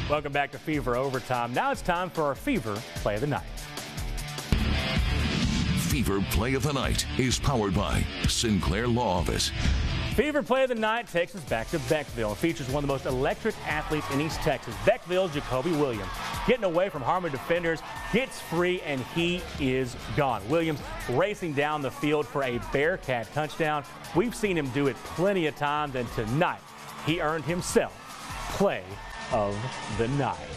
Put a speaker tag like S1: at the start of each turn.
S1: Welcome back to Fever Overtime. Now it's time for our Fever Play of the Night.
S2: Fever Play of the Night is powered by Sinclair Law Office.
S1: Fever Play of the Night takes us back to Beckville and features one of the most electric athletes in East Texas, Beckville's Jacoby Williams. Getting away from Harmon defenders, gets free, and he is gone. Williams racing down the field for a Bearcat touchdown. We've seen him do it plenty of times, and tonight he earned himself Play of the Night.